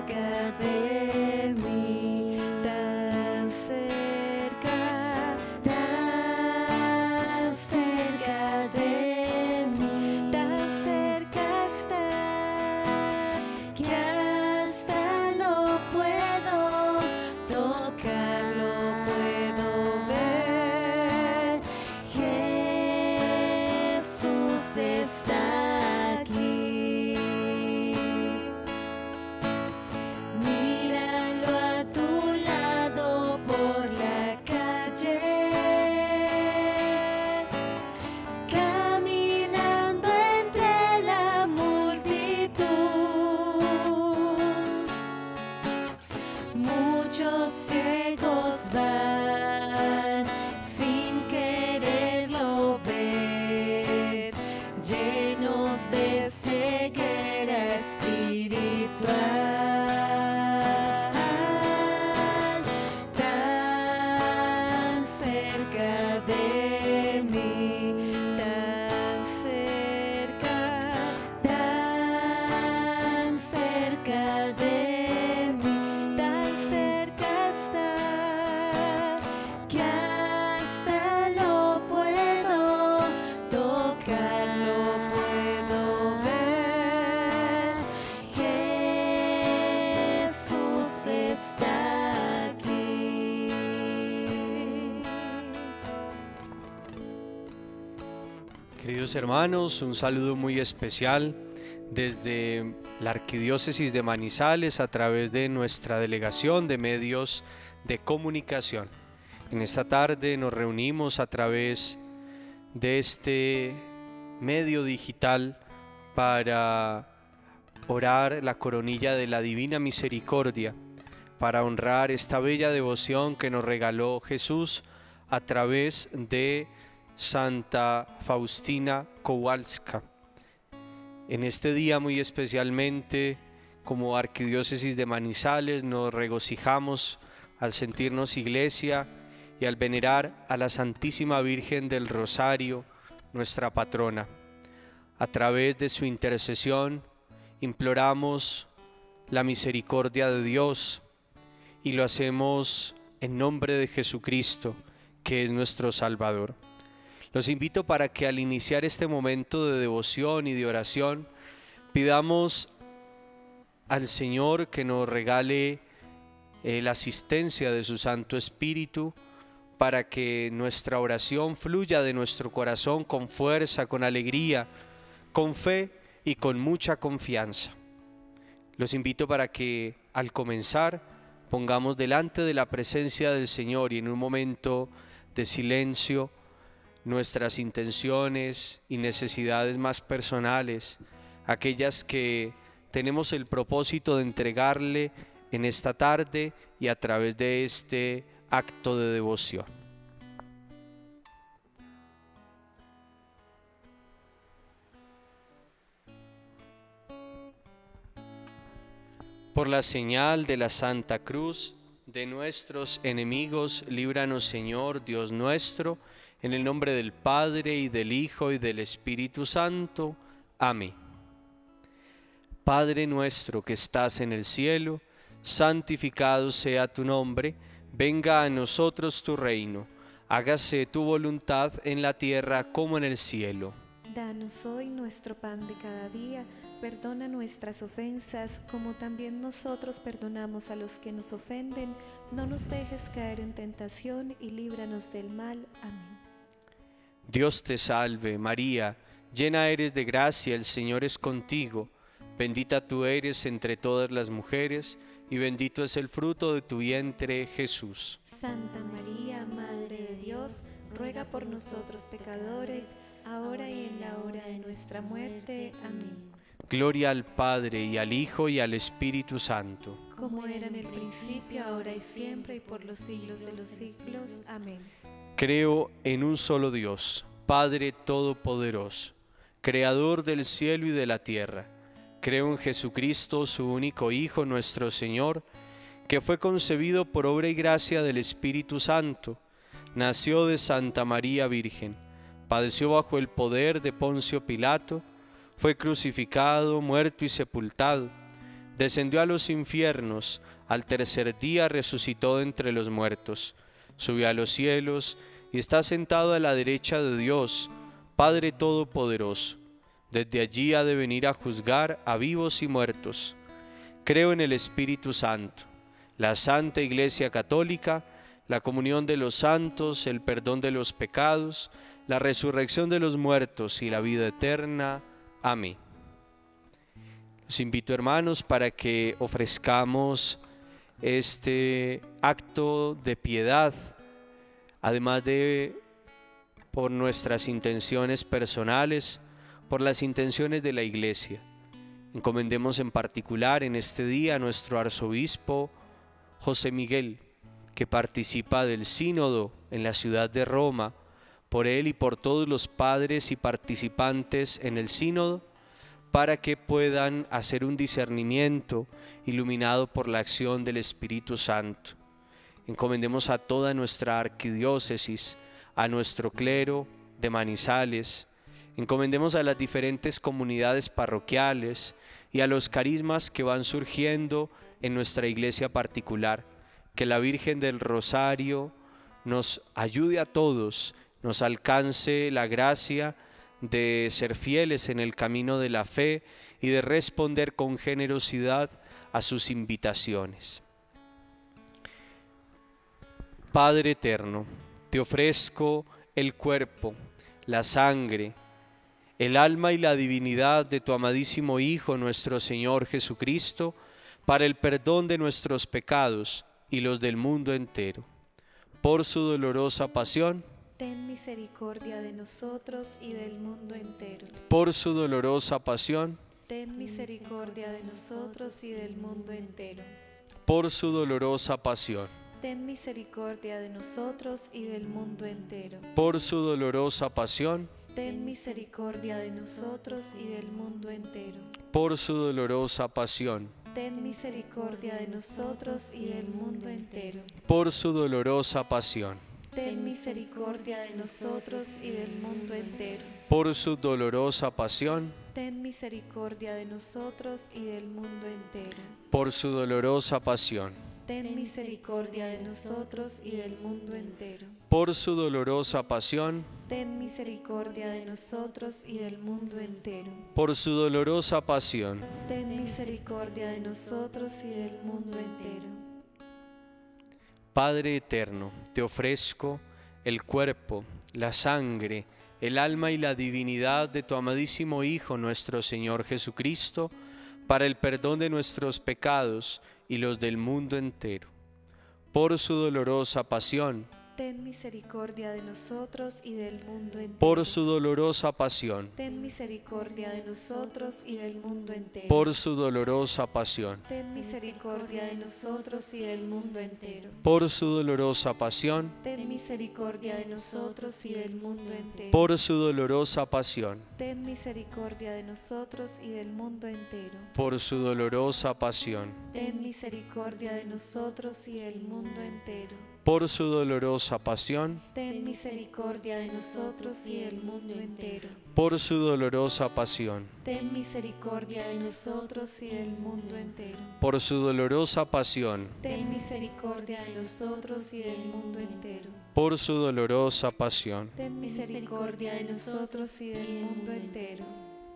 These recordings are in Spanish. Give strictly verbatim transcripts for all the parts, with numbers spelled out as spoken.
cerca de mí, tan cerca, tan cerca de mí, tan cerca está, que hasta lo puedo tocar, lo puedo ver. Jesús está aquí. Míralo a tu lado por la calle, caminando entre la multitud. Muchos ciegos van sin quererlo ver, llenos de ceguera espiritual. Tan cerca de mí, tan cerca, tan cerca de mí, tan cerca está, que hasta lo puedo tocar, lo puedo ver. Jesús está aquí. Queridos hermanos, un saludo muy especial desde la Arquidiócesis de Manizales a través de nuestra delegación de medios de comunicación. En esta tarde nos reunimos a través de este medio digital para orar la coronilla de la Divina Misericordia, para honrar esta bella devoción que nos regaló Jesús a través de Santa Faustina Kowalska. En este día muy especialmente, como Arquidiócesis de Manizales, nos regocijamos al sentirnos iglesia y al venerar a la Santísima Virgen del Rosario, nuestra patrona. A través de su intercesión imploramos la misericordia de Dios y lo hacemos en nombre de Jesucristo, que es nuestro Salvador. Los invito para que al iniciar este momento de devoción y de oración pidamos al Señor que nos regale eh, la asistencia de su Santo Espíritu para que nuestra oración fluya de nuestro corazón con fuerza, con alegría, con fe y con mucha confianza. Los invito para que al comenzar pongamos delante de la presencia del Señor y en un momento de silencio nuestras intenciones y necesidades más personales, aquellas que tenemos el propósito de entregarle en esta tarde y a través de este acto de devoción. Por la señal de la Santa Cruz de nuestros enemigos, líbranos, Señor, Dios nuestro, en el nombre del Padre, y del Hijo, y del Espíritu Santo. Amén. Padre nuestro que estás en el cielo, santificado sea tu nombre, venga a nosotros tu reino, hágase tu voluntad en la tierra como en el cielo. Danos hoy nuestro pan de cada día, perdona nuestras ofensas como también nosotros perdonamos a los que nos ofenden, no nos dejes caer en tentación y líbranos del mal. Amén. Dios te salve, María, llena eres de gracia, el Señor es contigo. Bendita tú eres entre todas las mujeres, y bendito es el fruto de tu vientre, Jesús. Santa María, Madre de Dios, ruega por nosotros pecadores, ahora y en la hora de nuestra muerte. Amén. Gloria al Padre, y al Hijo, y al Espíritu Santo. Como era en el principio, ahora y siempre, y por los siglos de los siglos. Amén. Creo en un solo Dios, Padre Todopoderoso, Creador del cielo y de la tierra. Creo en Jesucristo, su único Hijo, nuestro Señor, que fue concebido por obra y gracia del Espíritu Santo, nació de Santa María Virgen, padeció bajo el poder de Poncio Pilato, fue crucificado, muerto y sepultado, descendió a los infiernos, al tercer día resucitó de entre los muertos, subió a los cielos y está sentado a la derecha de Dios, Padre Todopoderoso. Desde allí ha de venir a juzgar a vivos y muertos. Creo en el Espíritu Santo, la Santa Iglesia Católica, la comunión de los santos, el perdón de los pecados, la resurrección de los muertos y la vida eterna. Amén. Los invito, hermanos, para que ofrezcamos este acto de piedad, además de por nuestras intenciones personales, por las intenciones de la Iglesia. Encomendemos en particular en este día a nuestro arzobispo José Miguel, que participa del sínodo en la ciudad de Roma, por él y por todos los padres y participantes en el sínodo, para que puedan hacer un discernimiento iluminado por la acción del Espíritu Santo. Encomendemos a toda nuestra arquidiócesis, a nuestro clero de Manizales, encomendemos a las diferentes comunidades parroquiales y a los carismas que van surgiendo en nuestra iglesia particular. Que la Virgen del Rosario nos ayude a todos, nos alcance la gracia de ser fieles en el camino de la fe y de responder con generosidad a sus invitaciones. Padre eterno, te ofrezco el cuerpo, la sangre, el alma y la divinidad de tu amadísimo Hijo, nuestro Señor Jesucristo, para el perdón de nuestros pecados y los del mundo entero. Por su dolorosa pasión, ten misericordia de nosotros y del mundo entero. Por su dolorosa pasión, ten misericordia de nosotros y del mundo entero. Por su dolorosa pasión, ten misericordia de nosotros y del mundo entero. Por su dolorosa pasión, ten misericordia de nosotros y del mundo entero. Por su dolorosa pasión, ten misericordia de nosotros y del mundo entero. Por su dolorosa pasión, ten misericordia de nosotros y del mundo entero. Por su dolorosa pasión, ten misericordia de nosotros y del mundo entero. Por su dolorosa pasión, ten misericordia de nosotros y del mundo entero. Por su dolorosa pasión, ten misericordia de nosotros y del mundo entero. Por su dolorosa pasión, ten misericordia de nosotros y del mundo entero. Padre eterno, te ofrezco el cuerpo, la sangre, el alma y la divinidad de tu amadísimo Hijo, nuestro Señor Jesucristo, para el perdón de nuestros pecados y los del mundo entero. Por su dolorosa pasión, ten misericordia de nosotros y del mundo entero. Por su dolorosa pasión, ten misericordia de nosotros y del mundo entero. Por su dolorosa pasión, ten misericordia de nosotros y del mundo entero. Por su dolorosa pasión, ten misericordia de nosotros y del mundo entero. Por su dolorosa pasión, ten misericordia de nosotros y del mundo entero. Por su dolorosa pasión, ten misericordia de nosotros y del mundo entero. Por su dolorosa pasión, ten misericordia de nosotros y del mundo entero. Por su dolorosa pasión, ten misericordia de nosotros y del mundo entero. Por su dolorosa pasión, ten misericordia de nosotros y del mundo entero. Por su dolorosa pasión, ten misericordia de nosotros y del mundo entero.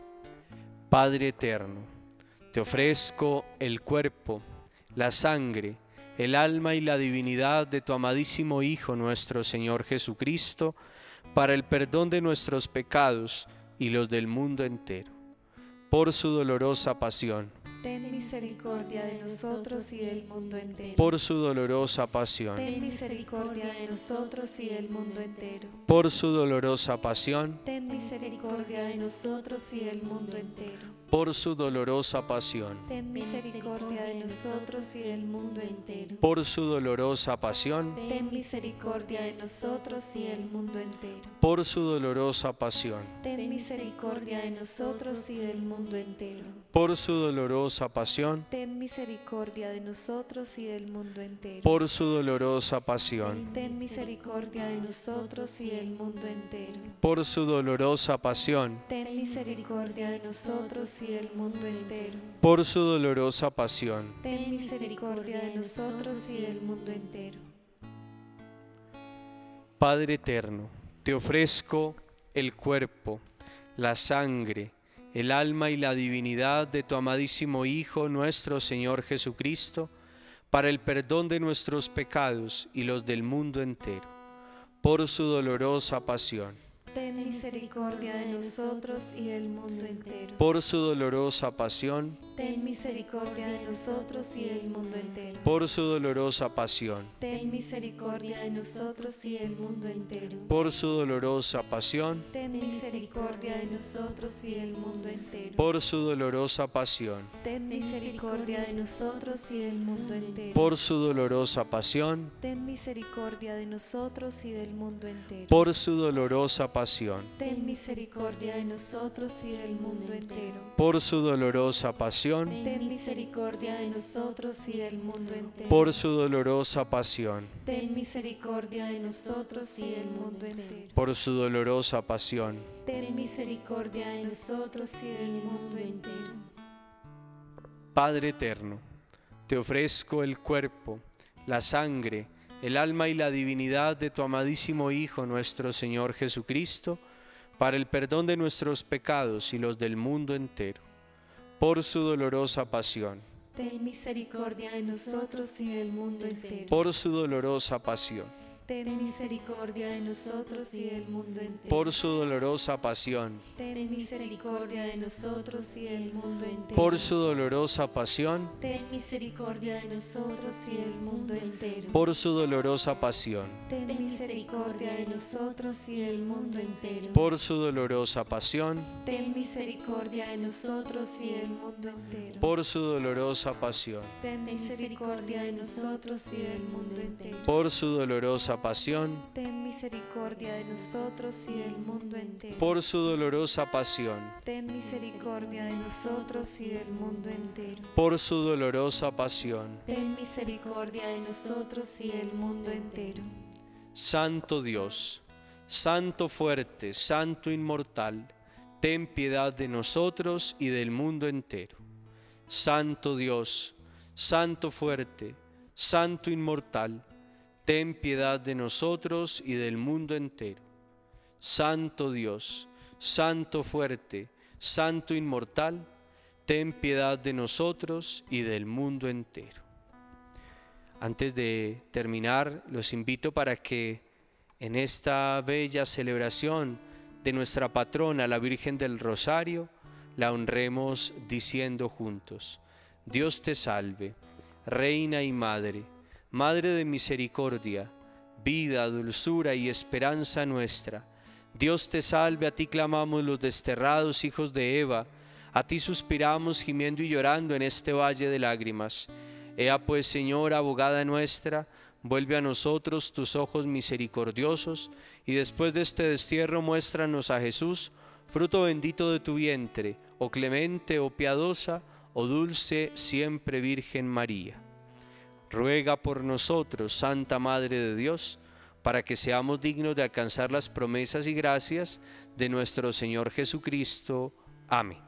Padre eterno, te ofrezco el cuerpo, la sangre, el alma y la divinidad de tu amadísimo Hijo, nuestro Señor Jesucristo, para el perdón de nuestros pecados y los del mundo entero. Por su dolorosa pasión, ten misericordia de nosotros y del mundo entero. Por su dolorosa pasión, ten misericordia de nosotros y del mundo entero. Por su dolorosa pasión, ten misericordia de nosotros y del mundo entero. Por su dolorosa pasión, ten misericordia de nosotros y del mundo entero. Por su dolorosa pasión, ten misericordia de nosotros y del mundo entero. Por su dolorosa pasión, ten misericordia de nosotros y del mundo entero. Por su dolorosa pasión, ten misericordia de nosotros y del mundo entero. Por su dolorosa pasión, ten misericordia de nosotros y del mundo entero. Por su dolorosa pasión, ten misericordia de nosotros nosotros y del mundo entero. por su dolorosa pasión, Ten misericordia de nosotros y del mundo entero. Padre eterno, te ofrezco el cuerpo, la sangre, el alma y la divinidad de tu amadísimo Hijo, nuestro Señor Jesucristo, para el perdón de nuestros pecados y los del mundo entero, por su dolorosa pasión, Ten misericordia de nosotros y del mundo entero. por su dolorosa pasión, Ten misericordia de nosotros y del mundo entero. por su dolorosa pasión, Ten misericordia de nosotros y del mundo entero. por su dolorosa pasión, Ten misericordia de nosotros y del mundo entero. por su dolorosa pasión, Ten misericordia de nosotros y del mundo entero. por su dolorosa pasión, Ten misericordia de nosotros y del mundo entero. por su dolorosa pasión, Ten misericordia de nosotros y del mundo entero. por su dolorosa pasión, Ten misericordia de nosotros y del mundo entero. por su dolorosa pasión, Ten misericordia de nosotros y del mundo entero. por su dolorosa pasión, Ten misericordia de nosotros y del mundo entero. Padre eterno, te ofrezco el cuerpo, la sangre, el alma y la divinidad de tu amadísimo Hijo, nuestro Señor Jesucristo, para el perdón de nuestros pecados y los del mundo entero, por su dolorosa pasión, Ten misericordia de nosotros y del mundo entero. por su dolorosa pasión, Ten misericordia de nosotros y del mundo entero. por su dolorosa pasión, Ten misericordia de nosotros y del mundo entero. por su dolorosa pasión, Ten misericordia de nosotros y del mundo entero. por su dolorosa pasión, Ten misericordia de nosotros y del mundo entero. por su dolorosa pasión, Ten misericordia de nosotros y del mundo entero. por su dolorosa pasión, Ten misericordia de nosotros y del mundo entero. por su dolorosa pasión, Ten misericordia de nosotros y del mundo entero. por su dolorosa pasión, Ten misericordia de nosotros y del mundo entero. por su dolorosa pasión. Ten misericordia de nosotros y del mundo entero. Santo Dios, Santo fuerte, Santo inmortal, ten piedad de nosotros y del mundo entero. Santo Dios, Santo fuerte, Santo inmortal, ten piedad de nosotros y del mundo entero. Santo Dios, Santo fuerte, Santo inmortal, ten piedad de nosotros y del mundo entero. Antes de terminar, los invito para que en esta bella celebración de nuestra patrona, la Virgen del Rosario, la honremos diciendo juntos: Dios te salve, Reina y Madre, Madre de misericordia, vida, dulzura y esperanza nuestra. Dios te salve, a ti clamamos los desterrados hijos de Eva, a ti suspiramos gimiendo y llorando en este valle de lágrimas. Ea pues, Señora, abogada nuestra, vuelve a nosotros tus ojos misericordiosos, y después de este destierro muéstranos a Jesús, fruto bendito de tu vientre, oh clemente, oh piadosa, oh dulce siempre Virgen María. Ruega por nosotros, Santa Madre de Dios, para que seamos dignos de alcanzar las promesas y gracias de nuestro Señor Jesucristo. Amén.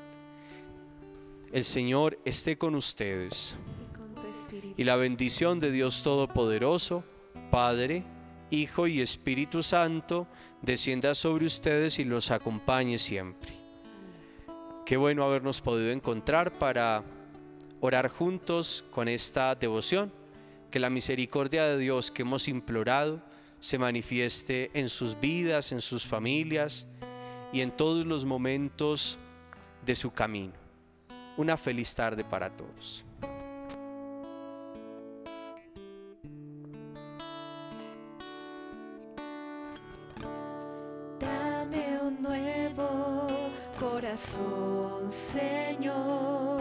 El Señor esté con ustedes. Y con tu espíritu. Y la bendición de Dios Todopoderoso, Padre, Hijo y Espíritu Santo, descienda sobre ustedes y los acompañe siempre. Qué bueno habernos podido encontrar para orar juntos con esta devoción. Que la misericordia de Dios que hemos implorado se manifieste en sus vidas, en sus familias y en todos los momentos de su camino. Una feliz tarde para todos. Dame un nuevo corazón, Señor.